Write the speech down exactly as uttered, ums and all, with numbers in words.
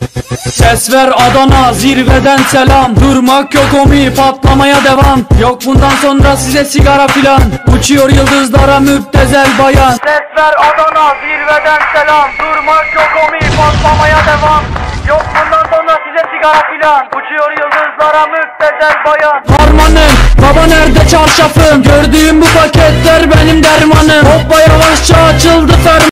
Ses ver Adana, zirveden selam. Durmak yok omi, patlamaya devam. Yok bundan sonra size sigara filan. Uçuyor yıldızlara müptezel bayan. Ses ver Adana, zirveden selam. Durmak yok omi, patlamaya devam. Yok bundan sonra size sigara filan. Uçuyor yıldızlara müptezel bayan. Harmanım, baba nerede çarşafım? Gördüğüm bu paketler benim dermanım. Hoppa yavaşça açıldı ferman.